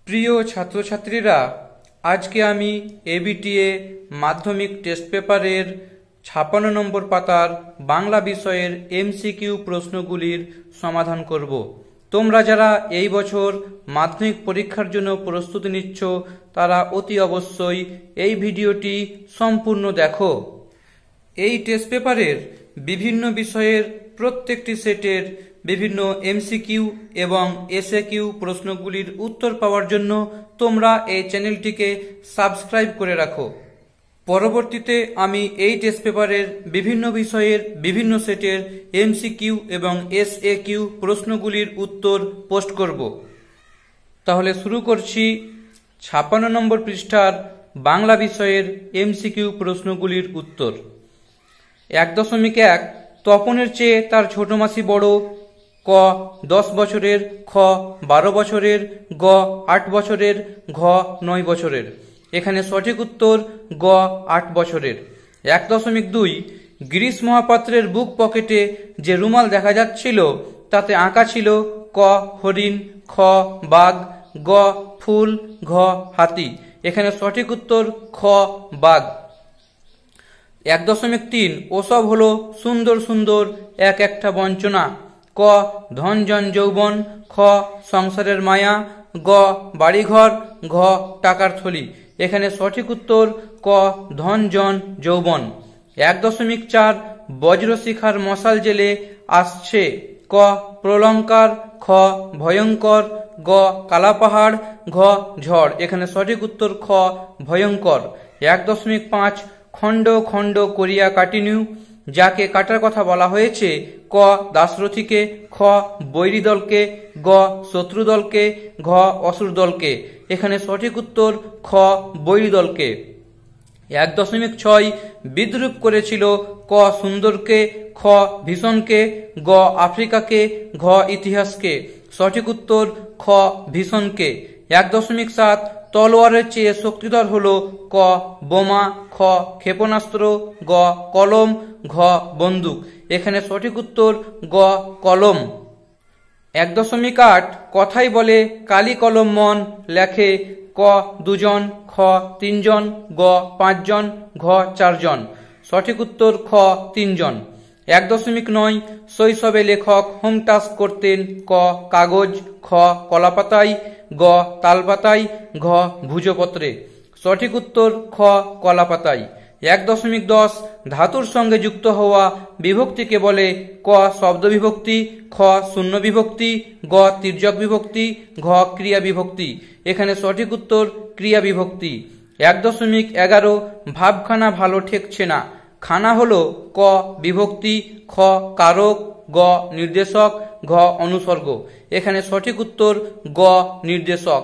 প্রিয় ছাত্রছাত্রীরা, আজকে আমি এবিটিএ মাধ্যমিক টেস্ট পেপারের ৫৬ নম্বর পাতার বাংলা বিষয়ের এমসিকিউ প্রশ্নগুলির সমাধান করব। তোমরা যারা এই বছর মাধ্যমিক পরীক্ষার জন্য প্রস্তুতি নিচ্ছ তারা অতি অবশ্যই এই ভিডিওটি সম্পূর্ণ দেখো। এই টেস্ট পেপারের বিভিন্ন বিষয়ের প্রত্যেকটি সেটের বিভিন্ন এমসিকিউ এবং এসএকিউ প্রশ্নগুলির উত্তর পাওয়ার জন্য তোমরা এই চ্যানেলটিকে সাবস্ক্রাইব করে রাখো। পরবর্তীতে আমি এই টেস্ট পেপারের বিভিন্ন বিষয়ের বিভিন্ন সেটের এমসিকিউ এবং এসএকিউ প্রশ্নগুলির উত্তর পোস্ট করব। তাহলে শুরু করছি ৫৬ নম্বর পৃষ্ঠার বাংলা বিষয়ের এমসিকিউ প্রশ্নগুলির উত্তর। ১.১ তপনের চেয়ে তার ছোট মাসি বড়। ক ১০ বছরের, খ ১২ বছরের, গ ৮ বছরের, ঘ ৯ বছরের। এখানে সঠিক উত্তর গ ৮ বছরের। ১.২ গিরিশ মহাপাত্রের বুক পকেটে যে রুমাল দেখা যাচ্ছিল তাতে আঁকা ছিল ক হরিণ, খ বাঘ, গ ফুল, ঘ হাতি। এখানে সঠিক উত্তর খ বাঘ। ১.৩ ওসব হলো সুন্দর সুন্দর এক একটা বঞ্চনা। ক ধন জন যৌবন, খ সংসারের মায়া, গ বাড়িঘর, ঘ টাকার থলি। এখানে সঠিক উত্তর ক ধন জন যৌবন। ১.৪ বজ্রশিখার মশাল জেলে আসছে। ক প্রলঙ্কার, খ ভয়ঙ্কর, গ কালাপাহাড়, ঘ ঝড়। এখানে সঠিক উত্তর খ ভয়ঙ্কর। ১.৫ খণ্ড খণ্ড করিয়া কাটিনু। যাকে কাটার কথা বলা হয়েছে ক দাশরথীকে, খ বৈরী দলকে, গ শত্রু দলকে, ঘ অসুর দলকে। এখানে সঠিক উত্তর খ বৈরী দলকে। ১.৬ বিদ্রূপ করেছিল ক সুন্দরকে, খ ভীষণকে, গ আফ্রিকাকে, ঘ ইতিহাসকে। সঠিক উত্তর খ ভীষণকে। ১.৭ তলোয়ারের চেয়ে শক্তিধর হল ক বোমা, খ ক্ষেপণাস্ত্র, গ কলম, ঘ বন্দুক। এখানে সঠিক উত্তর গ কলম। ১.৮ কথাই বলে কালি কলম মন লেখে। ক ২ জন, খ ৩ জন, গ ৫ জন, ঘ ৪ জন। সঠিক উত্তর খ ৩ জন। ১.৯ শৈশবে লেখক হোম টাস্ক করতেন। ক কাগজ, খ কলাপাতায়, গ তালপাতায়, ঘ ভুজপত্রে। সঠিক উত্তর খ কলাপাতায়। ১.১০ ধাতুর সঙ্গে যুক্ত হওয়া বিভক্তিকে বলে। ক শব্দ বিভক্তি, খ শূন্য বিভক্তি, গ তির্যক বিভক্তি, ঘ ক্রিয়া বিভক্তি। এখানে সঠিক উত্তর ক্রিয়া বিভক্তি। ১.১১ ভাবখানা ভালো ঠেকছে না। খানা হলো ক বিভক্তি, খ কারক, গ নির্দেশক, ঘ অনুসর্গ। এখানে সঠিক উত্তর গ নির্দেশক।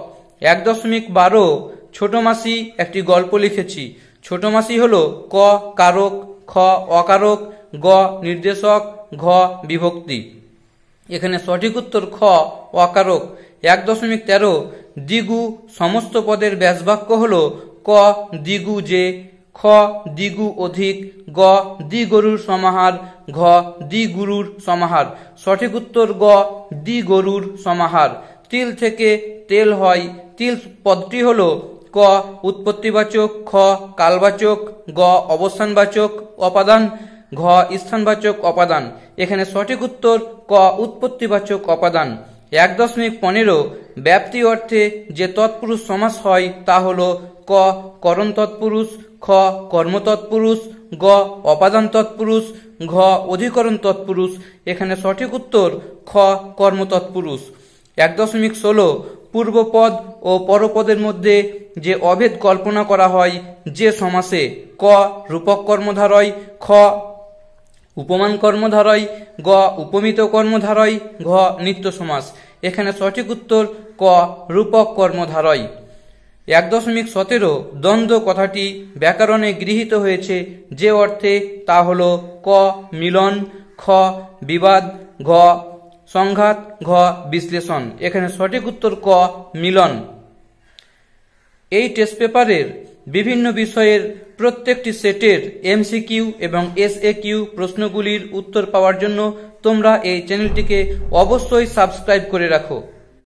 ১.১২ ছোট মাসি একটি গল্প লিখেছি। ছোট মাসি হলো ক কারক, খ অকারক, গ নির্দেশক, ঘ বিভক্তি। এখানে সঠিক উত্তর খ অকারক। ১.১৩ দ্বিগু সমস্ত পদের ব্যাসবাক্য হলো ক দ্বিগু যে, খ দ্বিগু অধিক, গ দ্বিগরুর সমাহার, ঘ দ্বিগুরুর সমাহার। সঠিক উত্তর গ দ্বিগরুর সমাহার। তিল থেকে তেল হয়। তিল পদটি হলো ক উৎপত্তিবাচক, খ কালবাচক, গ অবস্থানবাচক অপাদান, ঘ স্থানবাচক অপাদান। এখানে সঠিক উত্তর ক উৎপত্তিবাচক অপাদান। ১.১৫ ব্যাপ্তি অর্থে যে তৎপুরুষ সমাস হয় তা হলো ক করণ তৎপুরুষ, খ কর্ম তৎপুরুষ, গ অপাদান তৎপুরুষ, ঘ অধিকরণ তৎপুরুষ। এখানে সঠিক উত্তর খ কর্ম তৎপুরুষ। ১.১৬ পূর্বপদ ও পরপদের মধ্যে যে অভেদ কল্পনা করা হয় যে সমাসে। ক রূপক কর্মধারয়, খ উপমান কর্মধারয়, গ উপমিত কর্মধারয়, ঘ নিত্য সমাস। এখানে সঠিক উত্তর ক রূপক কর্মধারয়। ১.১৭ দ্বন্দ্ব কথাটি ব্যাকরণে গৃহীত হয়েছে যে অর্থে তা হল ক মিলন, খ বিবাদ, ঘ সংঘাত, ঘ বিশ্লেষণ। এখানে সঠিক উত্তর ক মিলন। এই টেস্ট পেপারের বিভিন্ন বিষয়ের প্রত্যেকটি সেটের এমসিকিউ এবং এসএকিউ প্রশ্নগুলির উত্তর পাওয়ার জন্য তোমরা এই চ্যানেলটিকে অবশ্যই সাবস্ক্রাইব করে রাখো।